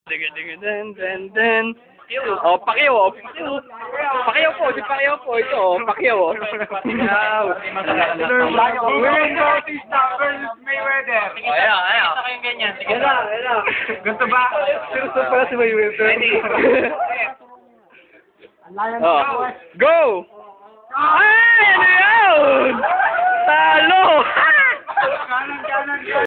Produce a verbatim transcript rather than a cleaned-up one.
Diga, diga, den, den, den. Oh, Pacquiao, oh. Pacquiao. Pacquiao po, si Pacquiao po. Ito, oh, Pacquiao, oh. Pacquiao. William Bautista versus Mayweather. Oh, ayan, ayan. Ito kayong ganyan. Sige Ayan na, ayan na. Gusto ba? Gusto pala si Mayweather. Ready? Oh. Go! Ay, ano yun? Talo! Kanan, kanan, kanan.